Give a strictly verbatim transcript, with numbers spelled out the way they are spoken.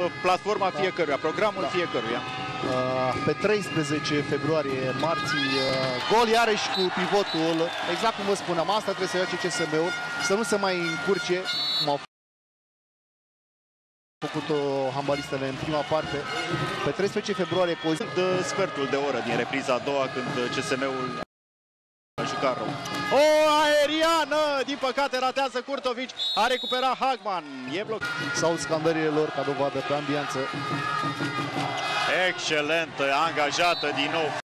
Platforma da. fiecăruia, programul da. fiecăruia. Pe treisprezece februarie, marți, gol iarăși cu pivotul. Exact cum vă spuneam, asta trebuie să face C S M-ul, să nu se mai încurce, cum au făcut-o handbalistele în prima parte. Pe treisprezece februarie, de sfertul de oră din repriza a doua, când C S M-ul a jucat rău. O aeriană! Din păcate ratează Curtovici, a recuperat Hagman. E bloc. Sau scandările lor ca dovadă pe ambianță. Excelentă, angajată din nou.